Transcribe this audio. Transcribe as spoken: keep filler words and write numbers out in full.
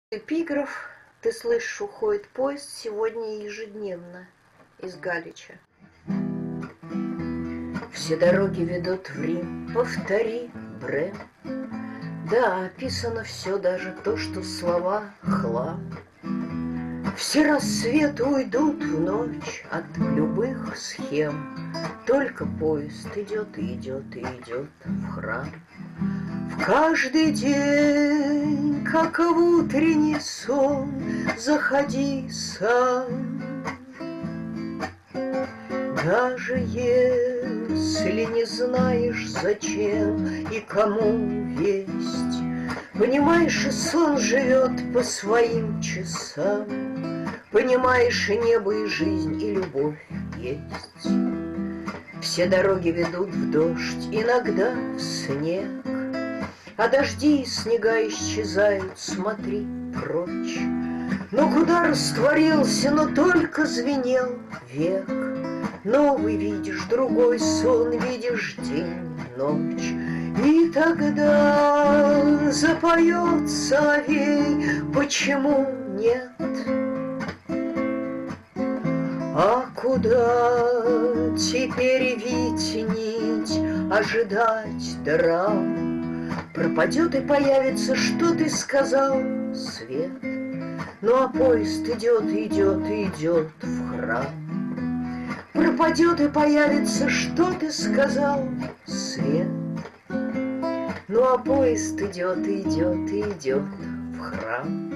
Эпиграф: ты слышишь, уходит поезд сегодня ежедневно из Галича. Все дороги ведут в Рим, повтори, Брем. Да, описано все, даже то, что слова хлам. Все рассветы уйдут в ночь от любых схем. Только поезд идет и идет и идет в храм. В каждый день, как в утренний сон, заходи сам. Даже если не знаешь, зачем и кому весть, понимаешь, и сон живет по своим часам, понимаешь, и небо, и жизнь, и любовь есть. Все дороги ведут в дождь, иногда в снег, а дожди и снега исчезают, смотри прочь. Но куда растворился, но только звенел век. Новый видишь, другой сон, видишь день, ночь. И тогда запоет соловей, почему нет? А куда теперь вить нить, ожидать драм? Пропадет и появится, что ты сказал, свет. Ну а поезд идет, идет, идет в храм. Пропадет и появится, что ты сказал, свет. Ну а поезд идет, идет, идет в храм.